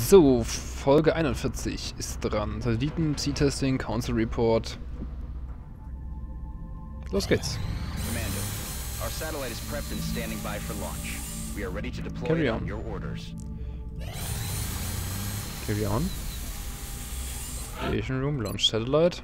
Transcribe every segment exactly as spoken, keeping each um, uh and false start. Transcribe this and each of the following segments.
So, Folge einundvierzig ist dran. Satelliten, Sea-Testing, Council Report. Los geht's. Commander, our satellite is prepped and standing by for launch. We are ready to deploy Carry on on. your orders. Carry on. Aviation Room, Launch Satellite.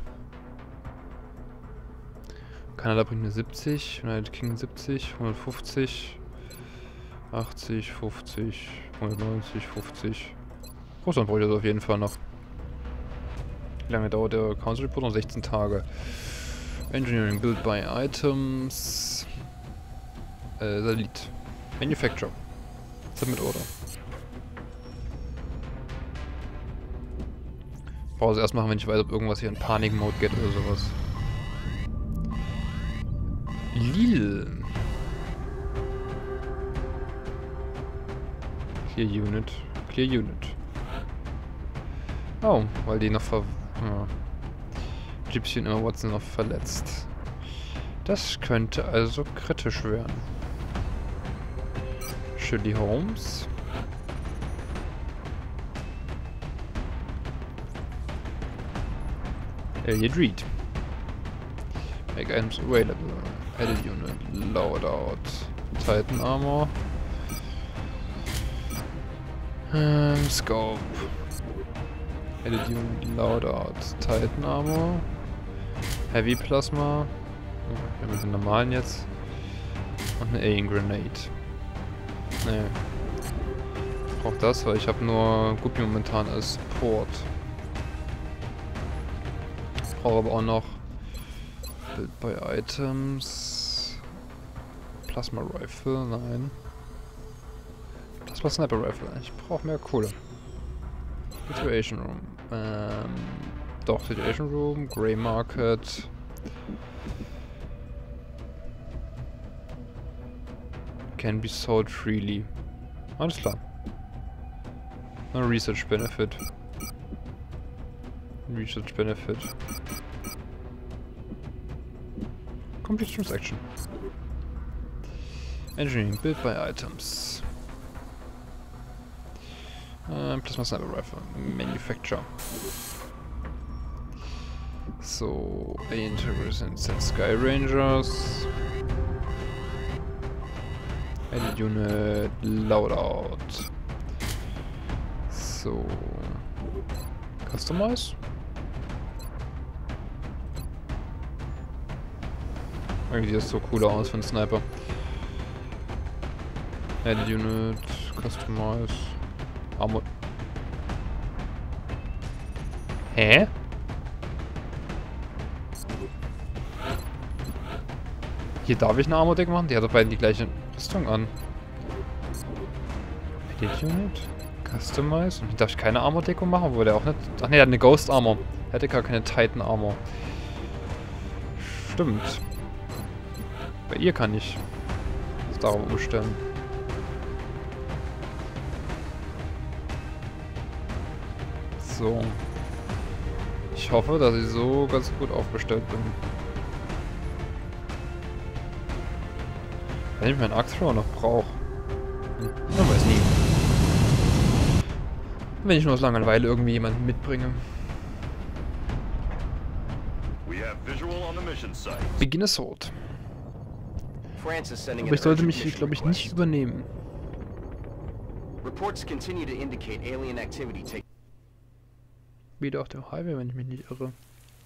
Kanada bringt mir siebzig, United Kingdom siebzig, hundertfünfzig, achtzig, fünfzig, hundertneunzig, fünfzig. Russland braucht das auf jeden Fall noch. Wie lange dauert der Council Report? Noch sechzehn Tage. Engineering, Build by Items. Äh, Satellit. Manufacture. Submit Order. Pause erst machen, wenn ich weiß, ob irgendwas hier in Panik-Mode geht oder sowas. Lille. Clear Unit. Clear Unit. Oh, weil die noch ver... Ja. Gypsy und Emma Watson noch verletzt. Das könnte also kritisch werden. Shirley Holmes. Elliot Reed. Make items available. Edit Unit. Loadout. Titan Armor. Ähm, Scope. Edit Unit. Loadout. Titan Armor. Heavy Plasma. Wir haben den normalen jetzt. Und eine Alien Grenade. Nee. Ich brauche das, weil ich habe nur Guppy momentan als Support. Ich brauche aber auch noch Build by Items. Plasma Rifle, nein. Plasma Sniper Rifle, ich brauche mehr Kohle. Situation Room. Ähm, doch, Situation Room, Grey Market. Can be sold freely. Alles klar. No Research Benefit. Research Benefit. Complete Transaction. Engineering, Build by Items. Ähm, Plasma Sniper Rifle. Manufacture. So, Alien Terrorists and Sky Rangers. Edit Unit, Loadout. So. Customize? Irgendwie sieht das so cooler aus für einen Sniper. Edit Unit, Customize. Armor. Hä? Hier darf ich eine Armor-Deck machen? Die hat doch beide die gleiche Rüstung an. Edit Unit, Customize. Und hier darf ich keine Armor-Deko machen, wo der auch nicht... Ach ne, der hat eine Ghost Armor. Er hätte gar keine Titan Armor. Stimmt. Bei ihr kann ich das darauf umstellen. So. Ich hoffe, dass ich so ganz gut aufgestellt bin. Wenn ich meinen Axe Thrower noch brauche. Hm, man weiß nie. Wenn ich nur aus Langeweile irgendwie jemanden mitbringe. Begin Assault. Aber ich sollte mich, glaube ich, nicht übernehmen. Wieder auf dem Highway, wenn ich mich nicht irre.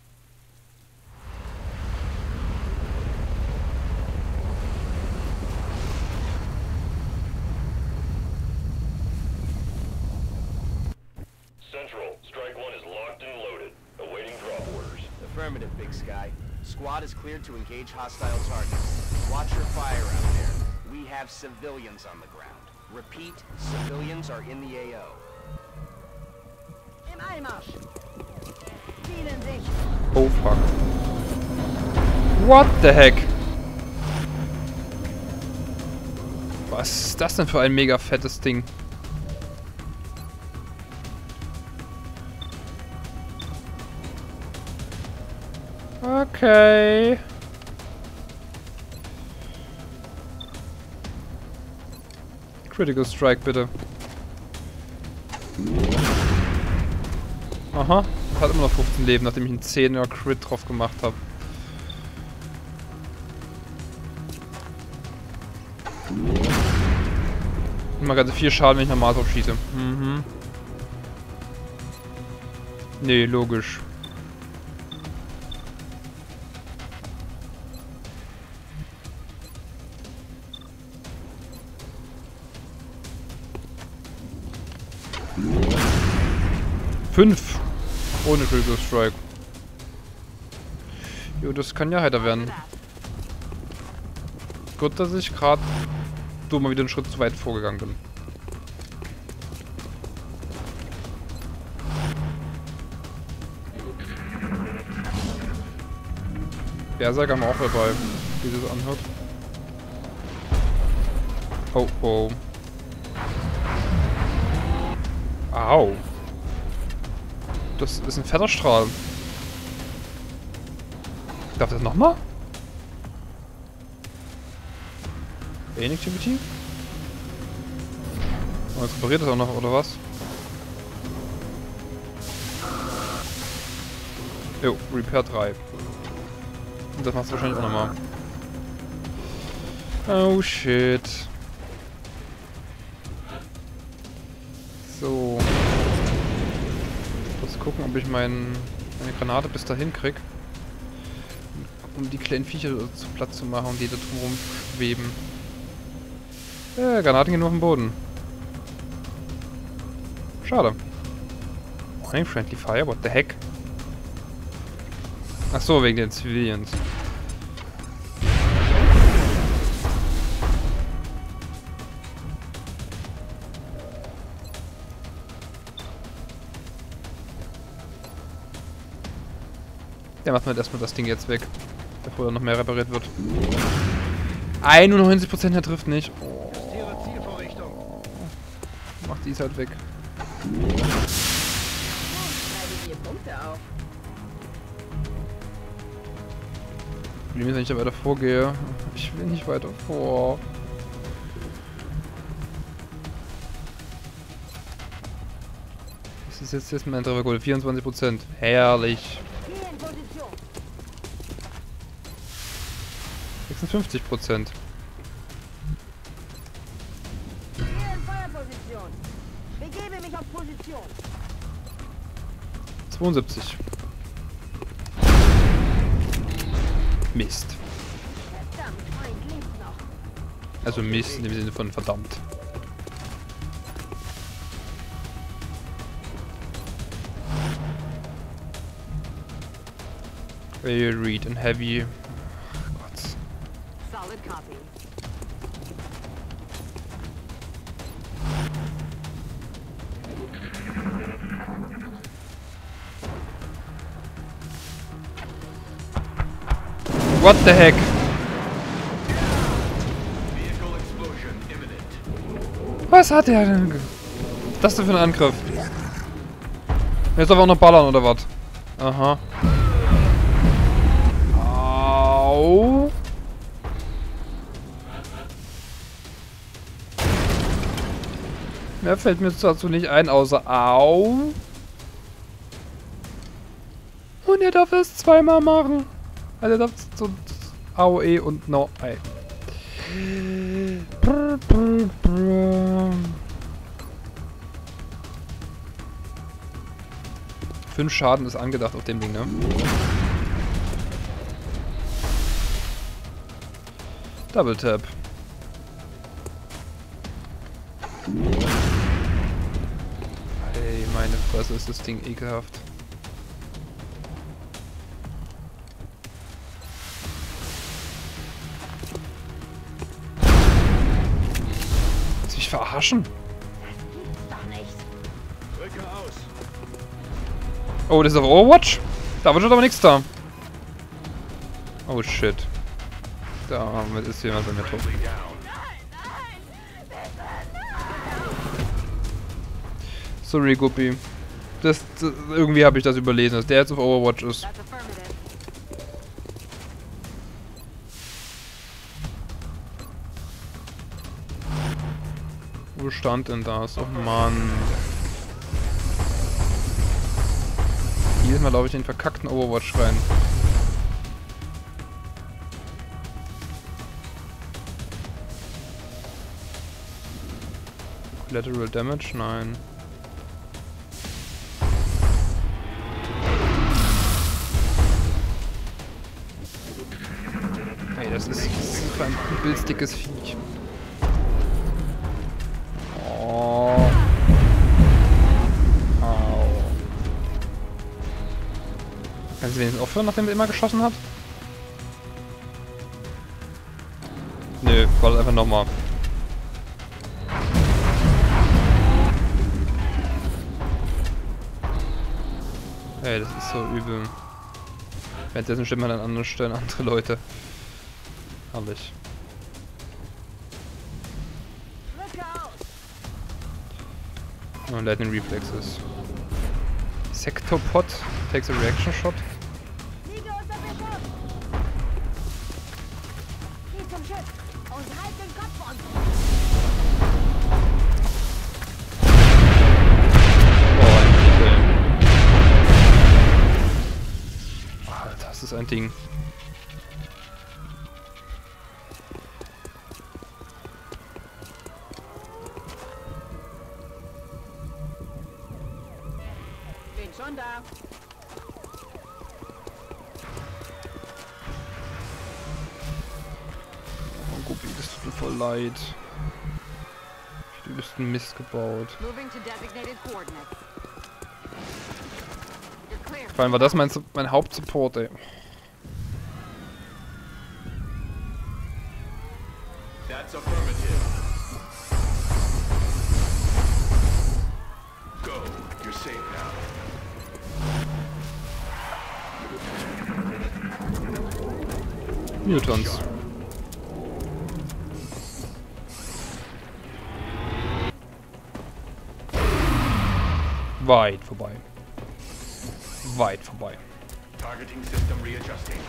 Central, Strike One is locked and loaded, awaiting drop orders. Affirmative, Big Sky. Squad is cleared to engage hostile targets. Watch your fire out there. We have civilians on the ground. Repeat, civilians are in the A O. Im Einmarsch. Vielen Dank. Oh fuck. What the heck? Was ist das denn für ein mega fettes Ding? Okay. Critical Strike, bitte. Aha. Das hat immer noch fünfzehn Leben, nachdem ich einen zehner Crit drauf gemacht habe. Immer ganze vier Schaden, wenn ich normal drauf schieße. Mhm. Nee, logisch. Fünf. Ohne Critical Strike. Jo, das kann ja heiter werden. Gut, dass ich gerade so mal wieder einen Schritt zu weit vorgegangen bin. Berserk haben wir auch dabei, wie das anhört. Oh, oh. Au. Das ist ein fetter Strahl. Darf das nochmal? Inactivity? Oh, jetzt repariert das auch noch, oder was? Jo, Repair drei. Und das machst du wahrscheinlich auch nochmal. Oh shit. So. Kurz gucken, ob ich mein, meine Granate bis dahin krieg. Um die kleinen Viecher zu Platz zu machen, die da drumherum schweben. Äh, Granaten gehen nur auf den Boden. Schade. Warning, friendly fire, what the heck? Ach so, wegen den Civilians. Der macht mal erstmal das Ding jetzt weg, bevor er noch mehr repariert wird. einundneunzig Prozent der trifft nicht. Oh. Macht die halt weg. Problem ist, wenn ich da weiter vorgehe. Ich will nicht weiter vor. Was ist jetzt, jetzt mein Treffer Gold? vierundzwanzig Prozent. Herrlich. sechsundfünfzig Prozent. Begebe mich auf Position. zweiundsiebzig. Mist. Verdammt, mein lebt noch. Also Mist in dem Sinne von verdammt. Very read and heavy. Gott. Solid copy. What the heck? Was hat der denn? Was ist das denn für ein Angriff? Jetzt aber auch noch ballern oder was? Aha. Au. Mehr fällt mir dazu nicht ein, außer Au. Und er darf es zweimal machen. Also er darf so A O E und No Ei. Fünf Schaden ist angedacht auf dem Ding, ne? Double Tap. Hey, meine Fresse, ist das Ding ekelhaft. Sich verarschen? Doch nicht. Oh, das ist auf Overwatch? Da wird schon aber nichts da. Oh shit. Da ist jemand bei mir tot. Sorry, Guppi. Das, das irgendwie habe ich das überlesen, dass der jetzt auf Overwatch ist. That's affirmative. Wo stand denn das? Oh Mann. Jedes Mal laufe ich in den verkackten Overwatch rein. Collateral Damage? Nein. Ey, das ist, das ist so ein bilddickes Viech. Oh. Au. Kann sie wenigstens aufhören, nachdem er immer geschossen hat? Nö, war das einfach nochmal. Ey, das ist so übel. Währenddessen stimmt man an anderen Stellen andere Leute. Herrlich. Oh, Lightning Reflexes. Sectopod takes a reaction shot. Fliege unter Beschuss! Geh zum Schiff und halt den Kopf unten! Oh, ein Titel. Alter, das ist ein Ding. Bin schon da. Oh, Guppi, das tut mir voll leid. Du bist ein Mist gebaut. Moving to designated coordinates. You're clear. Vor allem war das mein, mein Hauptsupport, ey. That's affirmative. Go. You're safe now. Newtons. Weit vorbei. Weit vorbei. Targeting system readjusting.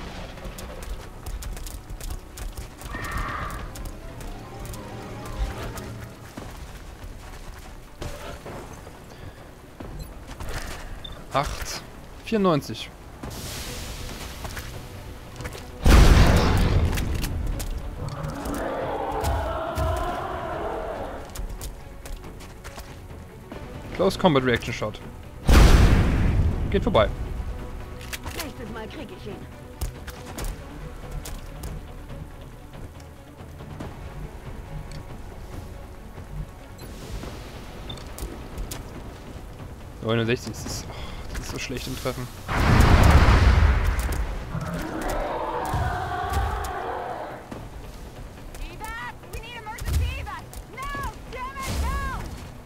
acht. vierundneunzig. Close Combat Reaction Shot. Geht vorbei. Nächstes Mal krieg ich ihn. neunundsechzig, das ist, oh, das ist so schlecht im Treffen. Evac! We need emergency evac! No! Damn it, no!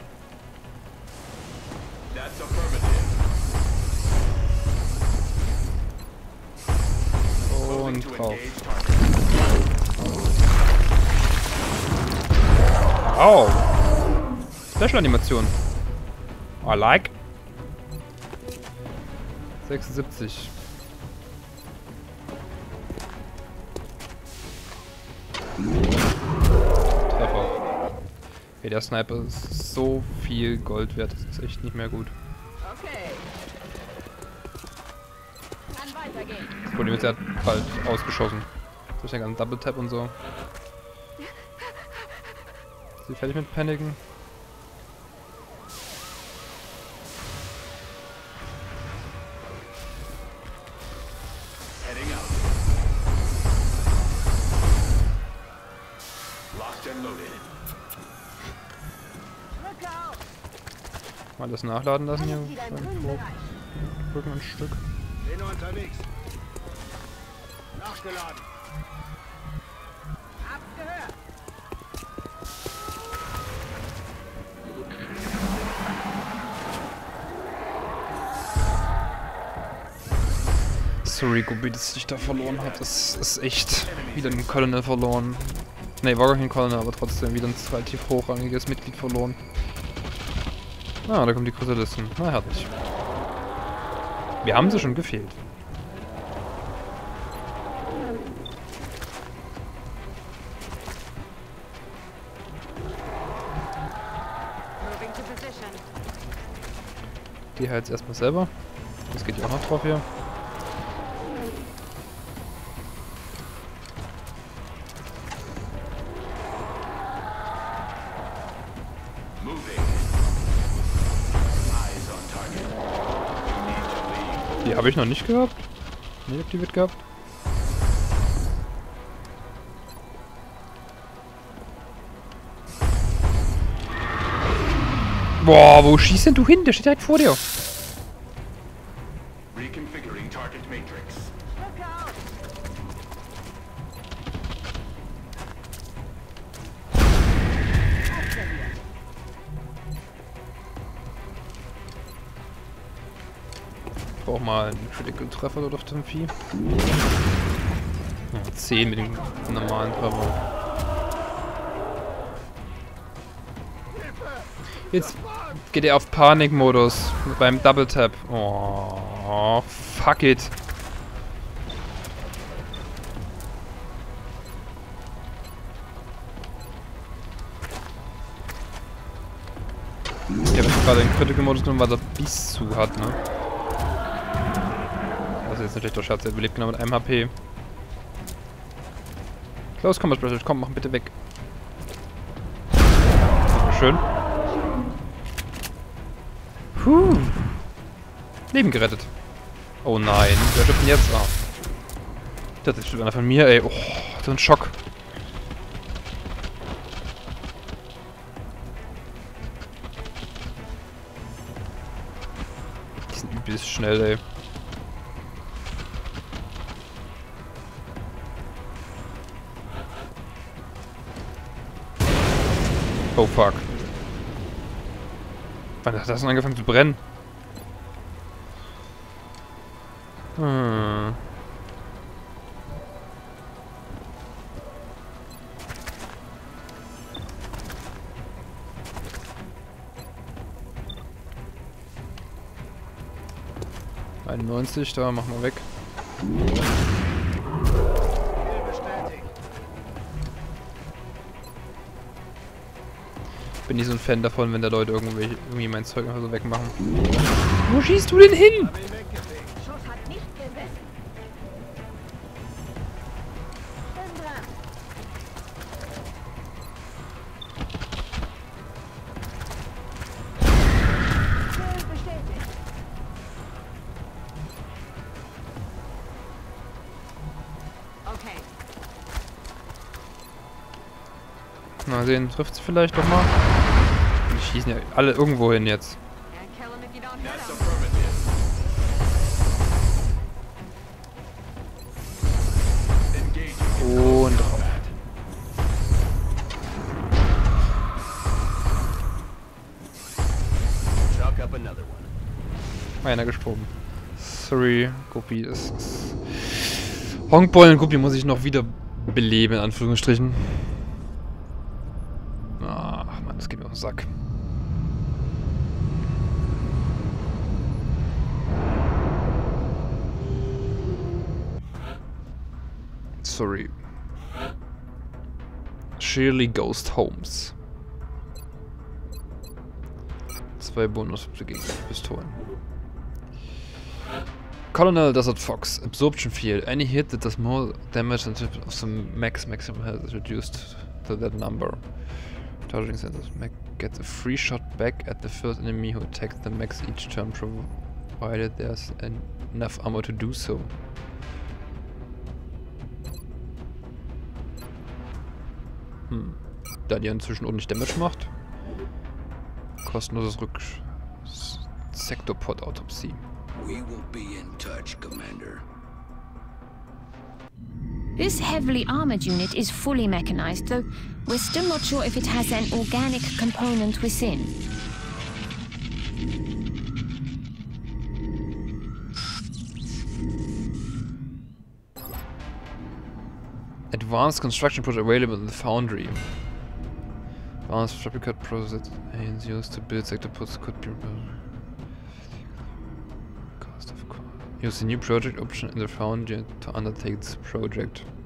That's affirmative. Moving Und to drauf. engage target. Au! Special-Animation. I like. sechsundsiebzig. Treffer. Hey, der Sniper ist so viel Gold wert, das ist echt nicht mehr gut. Okay. Kann weitergehen. Das Problem ist, er hat bald ausgeschossen. Durch den ganzen Double Tap und so. Ist sie fertig mit Paniken? Heading out. Locked and loaded. Look out! Mal das nachladen lassen hier. Alles wieder im grünen Vor- Bereich. Rücken ein Stück. Bin unterwegs. Nachgeladen. Abgehört. Sorry, Guppi, dass ich da verloren habe. Das ist echt wieder ein Colonel verloren. Ne, war gar kein Colonel, aber trotzdem wieder ein relativ hochrangiges Mitglied verloren. Ah, da kommen die Chrysalisten. Na, herrlich. Wir haben sie schon gefehlt. Moving to position. Die halt erstmal selber. Das geht ja auch noch drauf hier. Die habe ich noch nicht gehabt. Nicht aktiviert gehabt. Boah, wo schießt denn du hin? Der steht direkt vor dir. Reconfiguring target matrix. Look out! Ich brauch mal einen Critical Treffer dort auf dem Vieh. Ja, zehn mit dem normalen Treffer. Jetzt geht er auf Panikmodus beim Double Tap. Oh, fuck it. Ich habe gerade den Critical Modus genommen, weil er Biss zu hat, ne? Das ist jetzt natürlich der Schatz, er überlebt genau mit einem H P. Close Combat Special, komm, mach ihn bitte weg. Schön. Puh. Leben gerettet. Oh nein, wer stirbt denn jetzt? Ah. Ich dachte, das stirbt einer von mir, ey. Oh, so ein Schock. Die sind übelst schnell, ey. Oh fuck. Wann hat das denn angefangen zu brennen? Hm. einundneunzig, da machen wir weg. Bin nicht so ein Fan davon, wenn da Leute irgendwie, irgendwie mein Zeug einfach so wegmachen. Wo schießt du denn hin? Schuss hat nicht gesessen. Bin dran. Ziel bestätigt. Okay. Mal sehen, trifft es vielleicht doch mal? Die schießen ja alle irgendwo hin jetzt. Can't kill him if you don't hit That's him. affirmative. Engaging. Und drauf. Chalk up another one. Einer gesprungen. Sorry, Guppi, das ist... Honkball und Guppi muss ich noch wieder beleben, in Anführungsstrichen. Ach man, das geht mir auf den Sack. Sorry. Shirley Ghost Holmes. Zwei Bonus gegen Pistolen. Colonel Desert Fox. Absorption field. Any hit that does more damage than of the max maximum health is reduced to that number. Targeting sensors. Mac gets a free shot back at the first enemy who attacks the max each turn, provided there's en enough ammo to do so. Hm. Da die inzwischen ordentlich Damage macht. Kostenloses Rück... Sektorport-Autopsie. We will be in touch, Commander. This heavily armored unit is fully mechanized, though we're still not sure if it has an organic component within. Advanced construction project available in the foundry. Advanced fabricate process is used to build sector ports could be cost of use the new project option in the foundry to undertake this project.